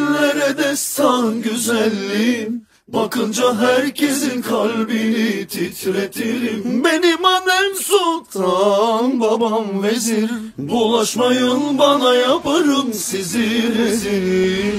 Dillere destan güzelliğim, bakınca herkesin kalbini titretirim. Benim annem sultan, babam vezir, bulaşmayın bana yaparım sizi rezil.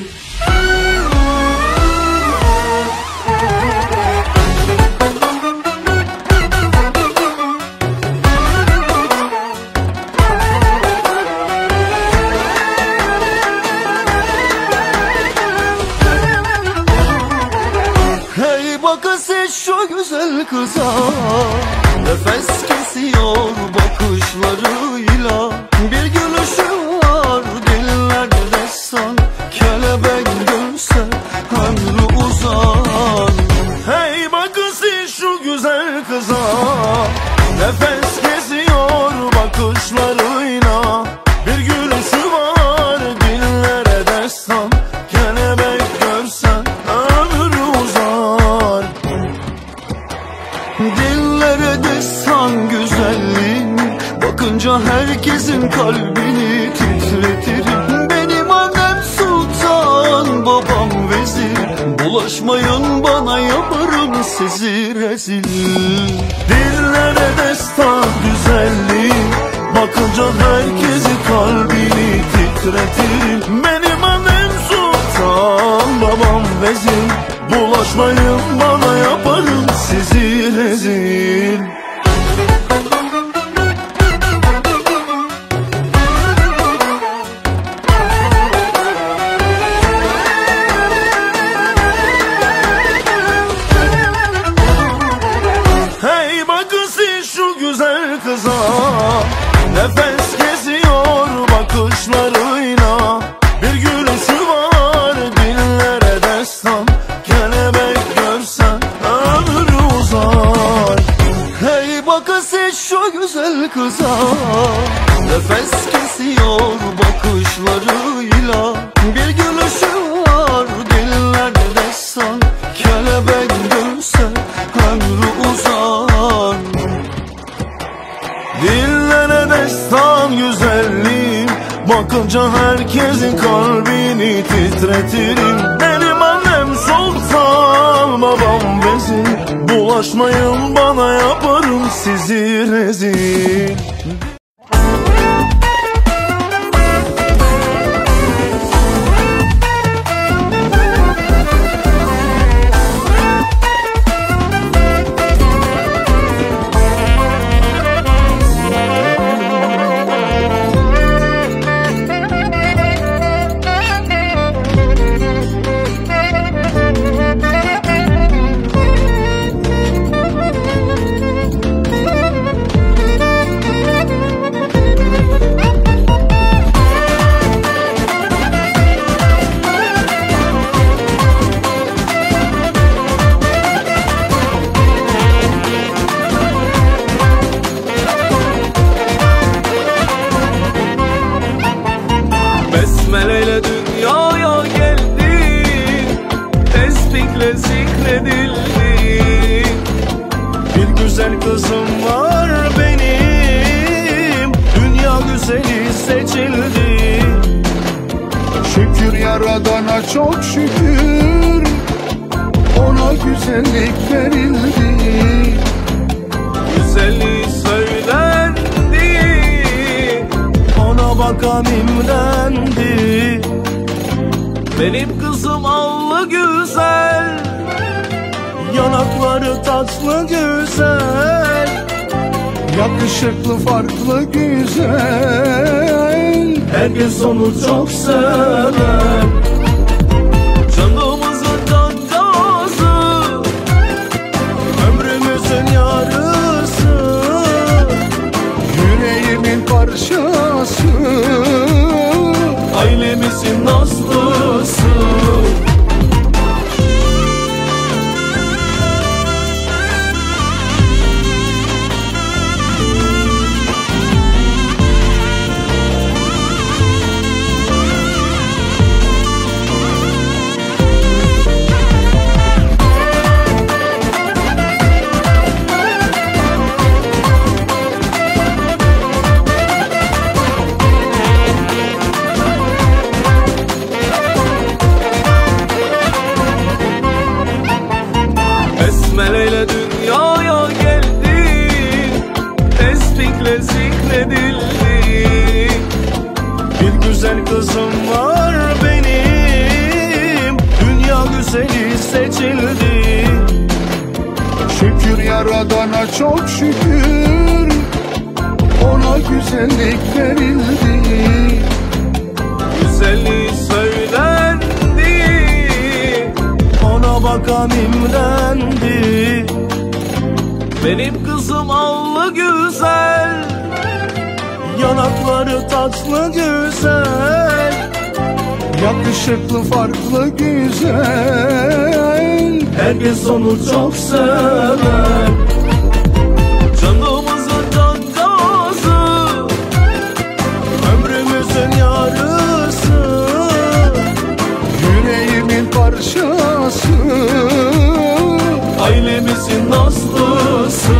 Bakın siz şu güzel kıza, nefes kesiyor bakışlarıyla. Bir gülüşü var dillerde destan, kelebek görse ömrü uzar. Hey bakın siz şu güzel kıza, nefes kesiyor bakışlarıyla. Bir gülüşü var dillere destan, kelebek görse ömrü uzar. Dillere destan güzelliğin, bakınca herkesin kalbini titretirim. Benim annem sultan, babam vezir, bulaşmayın bana yaparım sizi rezil. Dillere destan güzelliğin, bakınca herkesin kalbini titretirim. Benim annem sultan, babam vezir, bulaşmayın bana yaparım sizi rezil. Hey bakın siz şu güzel kıza, nefes kesiyor bakışlarıyla. Bir gülüşü var dillere destan, kelebek görsen ömrü uzar. Hey bakın siz şu güzel kıza, nefes kesiyor bakışlarıyla. Bir gülüşü var dillerde destan, kelebek görsen ömrü uzar. Dillere destan güzelliğim, bakınca herkesin kalbini titretirim. Benim annem sultan, babam vezir, bulaşmayın bana yaparım sizi rezil. Besmeleyle dünyaya geldin, tesbihle zikredildin. Bir güzel kızım var benim, dünya güzeli seçildi. Şükür Yaradan'a çok şükür, ona güzellik verildi. Güzelliği söylendi, ona bakan imrendi. Benim kızım allı güzel, yanakları tatlı güzel, Yakışıklı farklı güzel, herkes onu çok sever. Canımızın cancağızı, ömrümüzün yarısı, yüreğimin parçası, ailemizin nazlısı. Yaradan'a çok şükür, ona güzellik verildi. Güzelliği söylendi, Ona bakan imrendi. benim kızım allı güzel, Yanakları tatlı güzel, Yakışıklı, farklı, güzel. herkes onu çok sever. Canımızın cancağızı, ömrümüzün yarısı, Yüreğimin parçası, ailemizin nazlısı.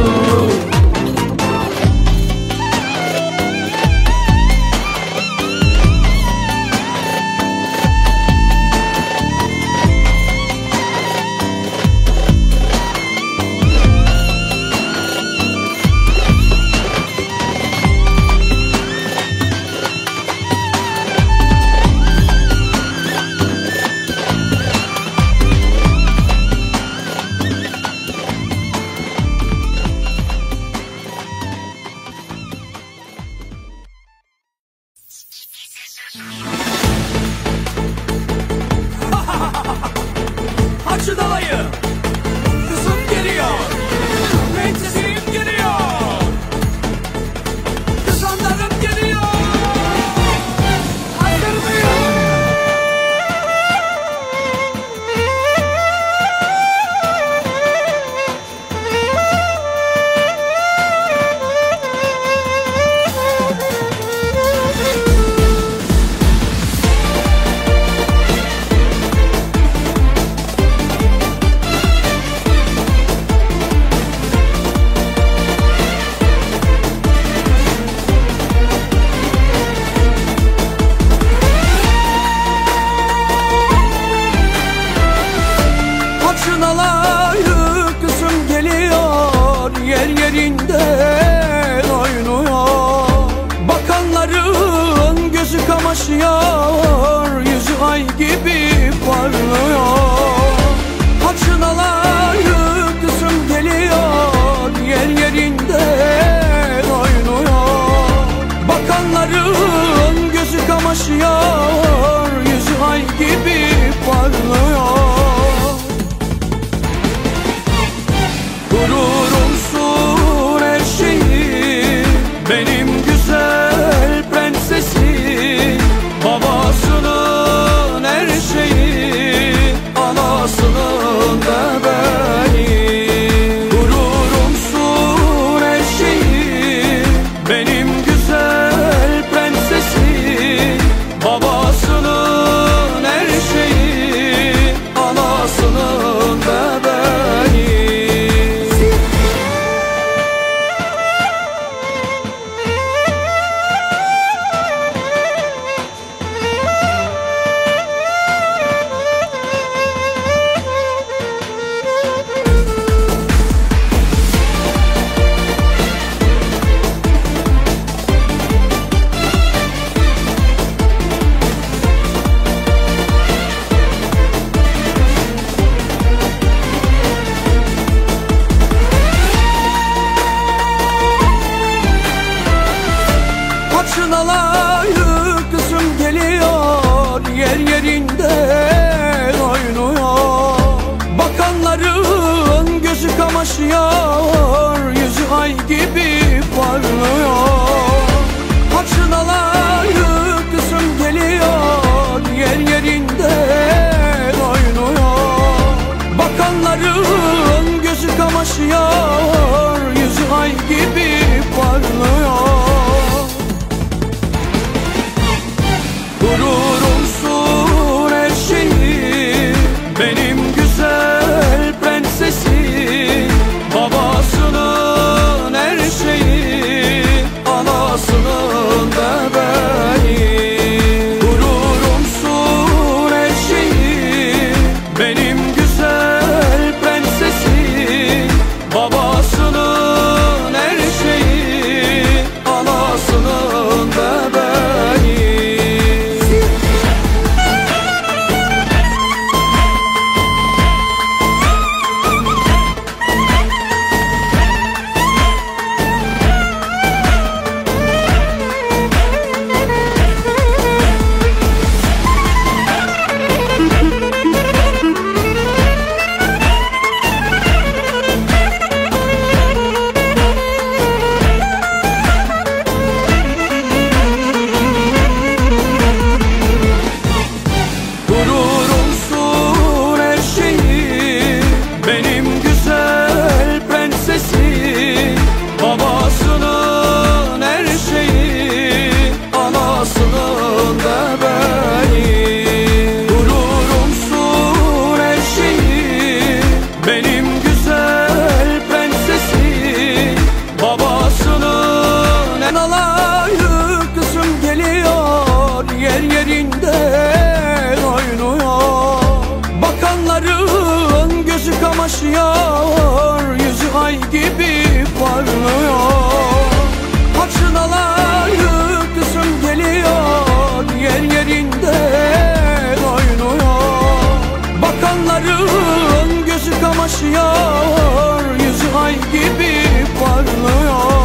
parlıyor. Açın alayı kızım geliyor, yer yerinden oynuyor. Bakanların gözü kamaşıyor, yüzü ay gibi parlıyor.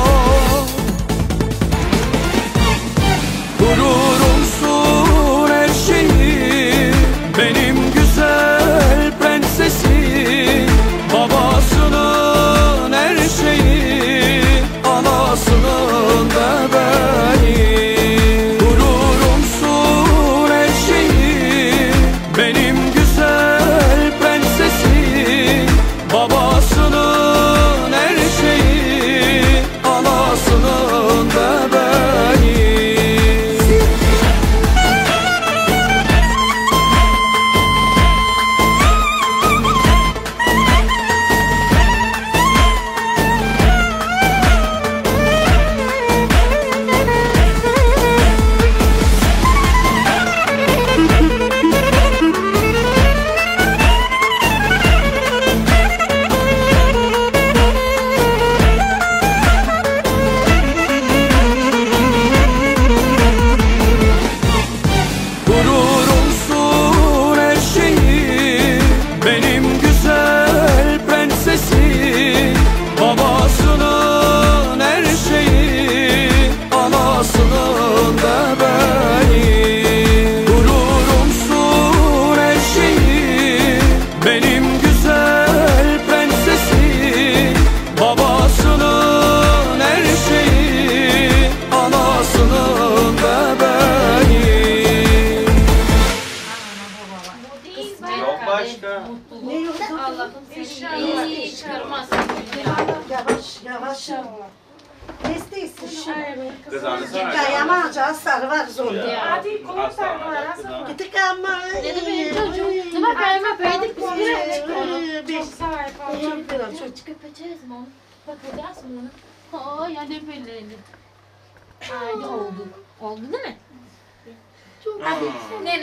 Gururumsun her şeyi, benim güzel prensesim. Babasının her şeyi, anasının bebeği. Gururumsun her şeyi, benim güzel prensesim. Babasının her şeyi, anasının bebeği. Gururumsun her şeyi, benim güzel prensesim. Babasının her şeyi, anasının bebeği. Gururumsun her şeyi, benim güzel prensesim. Babasının her şeyi, anasının bebeği. Yok başka. Ne yok? Allah'ım seni iyi çıkarmaz. Yavaş yavaş. Ne istiyorsun? Kızanı sana. Yamaca sarı var zorunda. Hadi kolu sarmalar. Gittik ama. Ne de benim çocuğum. Ne bak ayağıma peydik biz bir Çok sağ ol. Çok çıkıp açarız mı onu? Bak edersin onu. Aa ya ne böyle. Haydi oldu. Oldu değil mi? Çok hadi. Ne